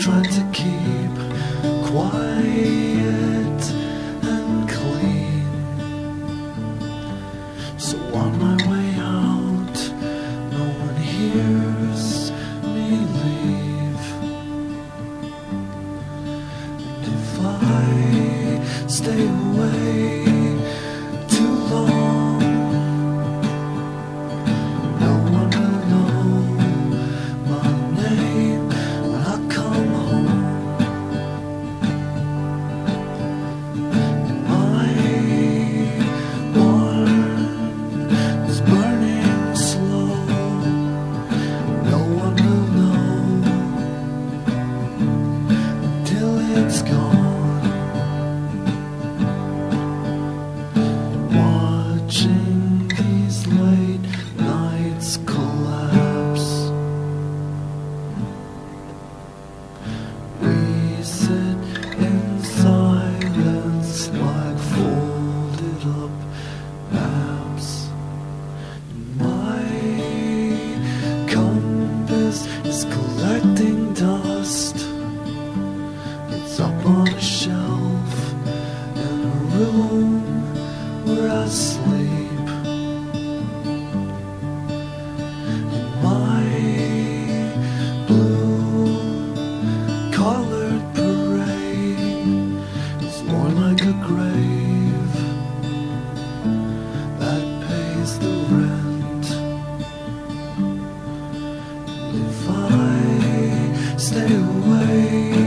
trying to keep quiet and clean. So on my way out, no one hears me leave. And if I stay away too long, no one will know my name when I come home. And my barn is burning slow. No one will know until it's gone. Watching these late nights collapse, we sit in silence like folded up maps. My compass is collecting dust. It's up on a shelf in a room where I sleep. And my blue collared parade is more like a grave that pays the rent. And if I stay away